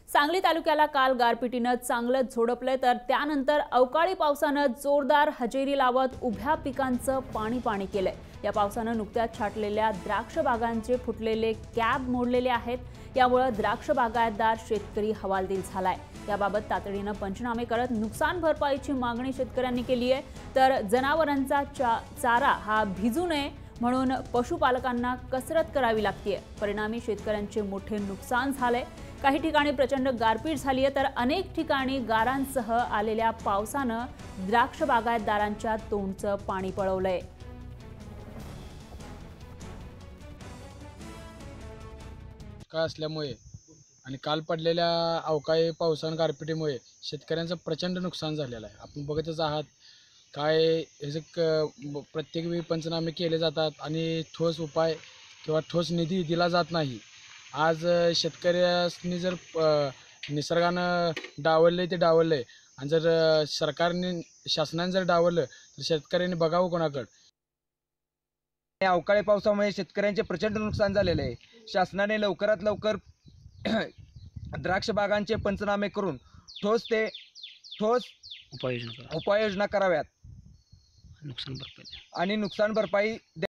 सांगली तालुक्याला काल गारपिटीनं चांगलंच झोडपलंय, तर त्यानंतर अवकाळी पावसानं जोरदार हजेरी लावत उभ्या पिकांचं पाणी केलंय। या पावसानं नुकत्याच छाटलेल्या द्राक्ष बागांचे फुटलेले कॅब मोडलेले आहेत। यामुळे द्राक्ष बागायतदार शेतकरी हवालदिल झालाय। याबाबत तातडीनं पंचनामे करत नुकसान भरपाईची मागणी शेतकऱ्यांनी केली आहे। तर जनावरांचा चारा हा भिजू नये म्हणून पशुपालकांना कसरत करावी लागते। परिणामी शेतकऱ्यांचे मोठे नुकसान झाले। काही ठिकाणी प्रचंड गारपीट झाली आहे, तर अनेक ठिकाणी गारांसह आलेल्या पावसानं द्राक्ष बागायतदारांच्या तोंडचं पाणी पळवलंय। का असल्यामुळे आणि काल पडलेल्या अवकाळी पावसाने गारपिटीमुळे शेतकऱ्यांचं प्रचंड नुकसान झालेलं आहे। आपण बघतच आहात काय ह्याचे प्रत्येक वेळी पंचनामे केले जातात आणि ठोस उपाय किंवा ठोस निधी दिला जात नाही। आज शेतकऱ्यांनी जर निसर्गानं डावलले ते डावलले आणि जर शासनाने जर डावललं तर शेतकऱ्यांनी बघावं कोणाकडे। अवकाळी पावसामुळे शेतकऱ्यांचे प्रचंड नुकसान झालेले आहे। शासनाने लवकरात लवकर द्राक्ष बागांचे पंचनामे करून ठोस उपाययोजना कराव्यात आणि नुकसान भरपाई